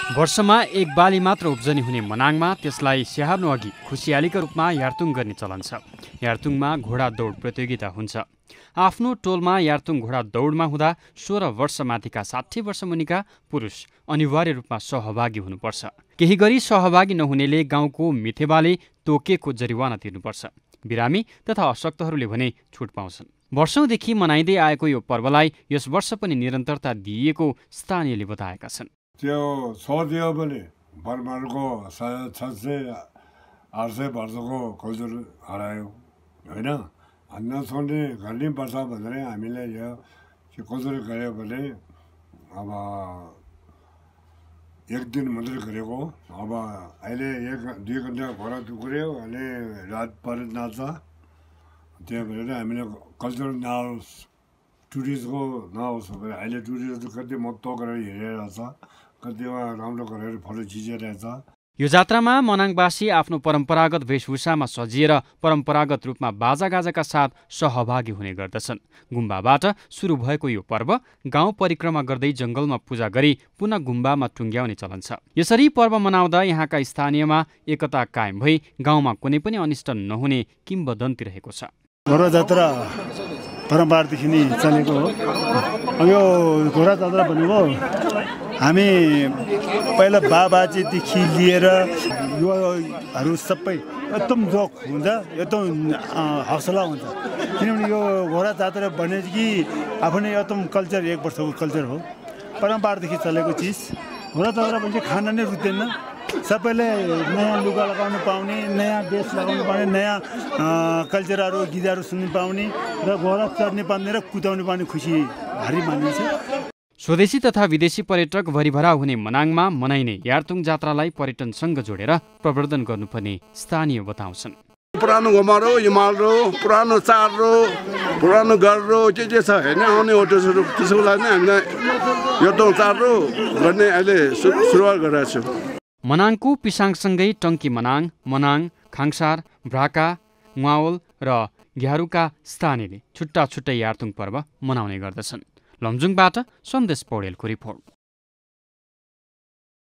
वर्षमा एक बाली मात्र उब्जनी हुने मनाङमा त्यसलाई स्याहार्नु अघि खुसियालीका रूपमा यार्तुङ गर्ने चलन छ। यार्तुङमा घोडा दौड प्रतियोगिता हुन्छ। आफ्नो टोलमा यार्तुङ घोडा दौडमा हुँदा 16 वर्षमाथिका 60 वर्ष मुनिका पुरुष अनिवार्य रूपमा सहभागी हुनुपर्छ। केही गरी सहभागी नहुनेले गाउँको मिथेबाले तोकेको जरिवाना तिर्नुपर्छ। बिरामी तथा अशक्तहरूले भने छुट पाउँछन्। वर्षौंदेखि मनाइँदै आएको यो पर्वलाई यस वर्ष पनि निरन्तरता दिइएको स्थानीयले बताएका छन्। त्यो सोधियो भने बर्माको 600-800 वर्षको कल्चर हरायो होइन। नछोड्ने गर्ने पर्छ भनेर हामीले यो कल्चर गऱ्यो भने अब एक दिन मात्रै गरेको। अब अहिले 1-2 घन्टा घोडा टुक्रियो अनि रात परेर नाच्छ। त्यही भएर हामीले कल्चर नआओस्, टुरिस्टको नआओस् भनेर अहिले टुरिस्ट कति महत्त्व गरेर हिँडिरहेको छ, कतिमा राम्रो गरेर फोटो खिचिरहेछ। यो जात्रामा मनाङवासी आफ्नो परम्परागत वेशभूषामा सजिएर परम्परागत रूपमा बाजागाजाका साथ सहभागी हुने गर्दछन्। गुम्बाबाट सुरु भएको यो पर्व गाउँ परिक्रमा गर्दै जंगलमा पूजा गरी पुनः गुम्बामा टुङ्ग्याउने चलन छ। यसरी पर्व मनाउँदा यहाँका स्थानीयमा एकता कायम भई गाउँमा कुनै पनि अनिष्ट नहुने किम्वदन्ती रहेको छ। घोडा जात्रा परम्परादेखि नै चलेको हो। अब यो घोडा जात्रा भनेको हामी पहिला बाबाजेदेखि लिएर युवाहरू सबै एकदम जोक हुन्छ, एकदम हौसला हुन्छ। किनभने यो घोडा जात्रा भने कि आफ्नै एकदम कल्चर 1 वर्षको कल्चर हो, परम्परादेखि चलेको चिज। घोडा जात्रा भने खाना नै रुच्दैन, सबैले नयाँ लुगा लगाउनु पाउने, नयाँ ड्रेस लगाउनु पाउने, नयाँ कल्चरहरू गीतहरू सुन्नु पाउने र घोडा चढ्ने पाउने र कुदाउनु पाउने खुसी भारी मानिन्छ। स्वदेशी तथा विदेशी पर्यटक भरिभरा हुने मनाङमा मनाइने यार्तुङ जात्रालाई पर्यटनसँग जोडेर प्रवर्धन गर्नुपर्ने स्थानीय बताउँछन्। पुरानो घुमारो, हिमालरो, पुरानो चाडरो, पुरानो गररो के छ होइन, आउने होटलहरू त्यसको लागि नै हामीलाई यार्तुङ चाडरो गर्ने अहिले सुरुवात गरेका छौँ। मनाङको पिसाङसँगै टङ्की मनाङ, मनाङ, खाङसार, भ्राका, ङ्वाओल र घ्यारुका स्थानीयले छुट्टा छुट्टै यार्तुङ पर्व मनाउने गर्दछन्। लमजुङबाट सन्देश पौडेलको रिपोर्ट।